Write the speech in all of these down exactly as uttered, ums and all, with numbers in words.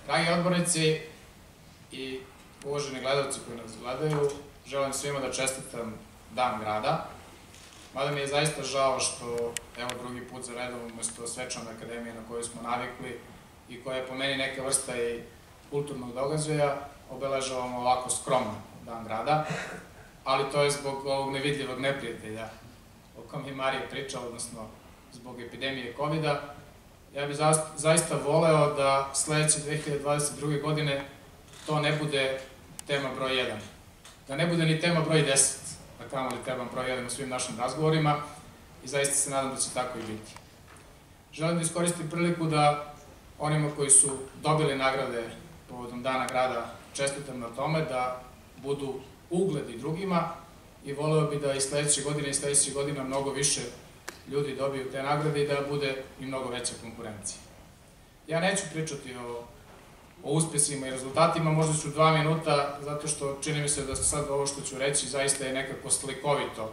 Dragi odbornici i uvaženi gledalci koji nas gledaju, želim svima da čestitam Dan grada. Mada mi je zaista žao što, evo drugi put za redom, umesto svečane akademije na koju smo navikli i koja je po meni neka vrsta i kulturnog događaja, obeležavamo ovako skromno Dan grada, ali to je zbog ovog nevidljivog neprijatelja o kom je Marija pričala, odnosno zbog epidemije kovida. Ja bih zaista voleo da sledeće dve hiljade dvadeset druge. godine to ne bude tema broj jedan. Da ne bude ni tema broj deset, da kamoli tema broj jedan u svim našim razgovorima i zaista se nadam da će tako i biti. Želim da iskoristim priliku da onima koji su dobili nagrade povodom Dana grada čestitam na tome, da budu ugled i drugima i voleo bih da i sledeće godine i sledeće godina mnogo više ljudi dobiju te nagrade i da bude i mnogo veća konkurencija. Ja neću pričati o, o uspesima i rezultatima, možda ću dva minuta, zato što čini mi se da sad ovo što ću reći zaista je nekako slikovito,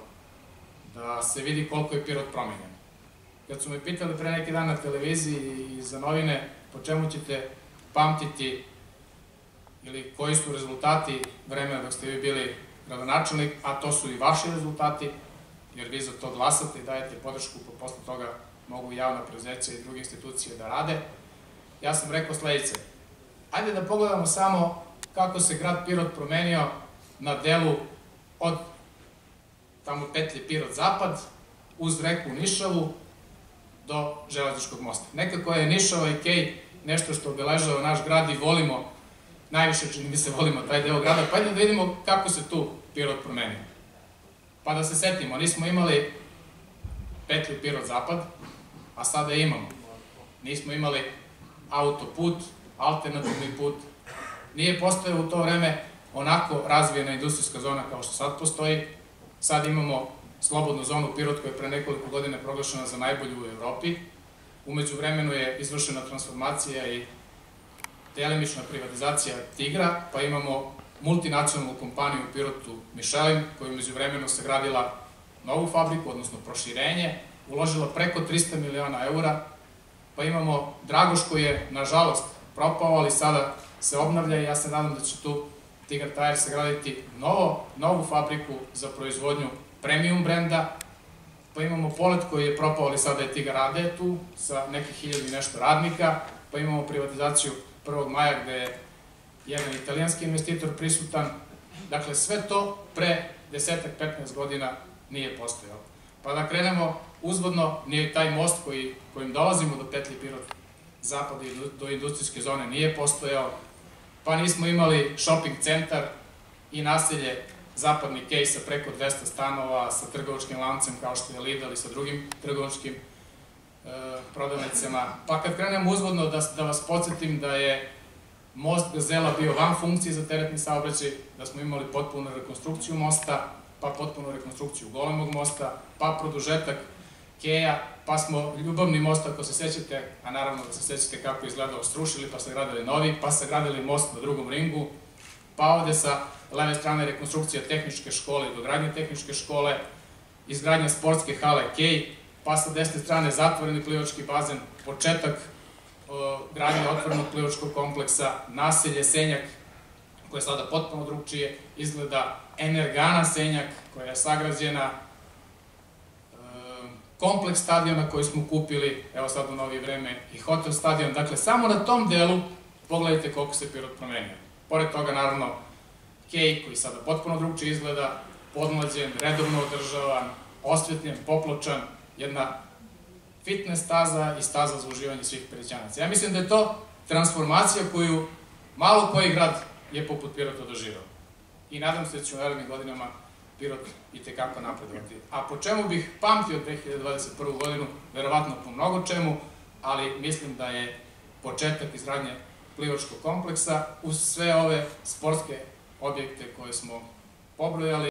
da se vidi koliko je Pirot promenjen. Kad su me pitali pre neki dan na televiziji i za novine po čemu ćete pamtiti ili koji su rezultati vremena dok ste vi bili gradonačelnik, a to su i vaši rezultati, jer vi za to glasate i dajete podršku, pa posle toga mogu javna preduzeća i druge institucije da rade. Ja sam rekao sledeće, ajde da pogledamo samo kako se grad Pirot promenio na delu od tamo petlje Pirot-Zapad, uz reku Nišavu, do železničkog mosta. Nekako je Nišava i Kej nešto što obeležava naš grad i volimo, najviše čini mi se volimo taj deo grada, pa ajde da vidimo kako se tu Pirot promenio. Pa da se setimo, nismo imali petlju Pirot-Zapad, a sada imamo. Nismo imali autoput, alternativni put. Nije postojao u to vreme onako razvijena industrijska zona kao što sad postoji. Sad imamo slobodnu zonu Pirot koja je pre nekoliko godina proglašena za najbolju u Evropi. Umeđu vremenu je izvršena transformacija i delimična privatizacija Tigra, pa imamo multinacionalnu kompaniju u Pirotu Michelin, koja je umeđu vremenu sagradila novu fabriku, odnosno proširenje, uložila preko trista miliona eura, pa imamo Dragoš koji je, nažalost, propao, ali sada se obnavlja i ja se nadam da će tu Tigar Tire sagraditi novu fabriku za proizvodnju premium brenda, pa imamo Polet koji je propao, ali sada je Tigar A D tu, sa nekih hiljadu i nešto radnika, pa imamo privatizaciju prvog maja gde je jedan italijanski investitor prisutan. Dakle, sve to pre desetak do petnaest godina nije postojalo. Pa da krenemo uzvodno, nije taj most kojim dolazimo do petlje Pirot-Zapad i do industrijske zone nije postojao, pa nismo imali shopping centar i naselje Zapadni Kej sa preko dvesta stanova, sa trgovačkim lancem kao što je Lidl i sa drugim trgovačkim prodavnicama. Pa kad krenemo uzvodno, da vas podsjetim da je most Gazela bio van funkcije za teretni saobraćaj, da smo imali potpunu rekonstrukciju mosta, pa potpunu rekonstrukciju Golemog mosta, pa produžetak Keja, pa smo Ljubavni most, ako se sećate, a naravno da se sećate kako je izgledao, srušili, pa sagradili novi, pa sagradili most na drugom ringu, pa ovde sa leve strane rekonstrukcija tehničke škole i dogradnje tehničke škole, izgradnja sportske hale Kej, pa sa desne strane zatvoreni plivački bazen, početak gradnje otvorenog plivačkog kompleksa, naselje Senjak, koje je sada potpuno drugčije, izgleda Energana Senjak, koja je sagrađena, kompleks stadiona koji smo kupili, evo sad u novije vreme, i hotel stadion. Dakle, samo na tom delu pogledajte koliko se Pirot promenio. Pored toga, naravno, Kej, koji sada potpuno drugčije izgleda, podmlađen, redovno održavan, osvetljen, popločan, jedna fitness staza i staza za uživanje svih Piroćanaca. Ja mislim da je to transformacija koju malo koji grad je poput Pirota doživao. I nadam se da će u narednim godinama Pirot i tekako napredovati. A po čemu bih pamtio dve hiljade dvadeset prvu. godinu? Verovatno po mnogo čemu, ali mislim da je početak izgradnje plivačkog kompleksa uz sve ove sportske objekte koje smo pobrojali.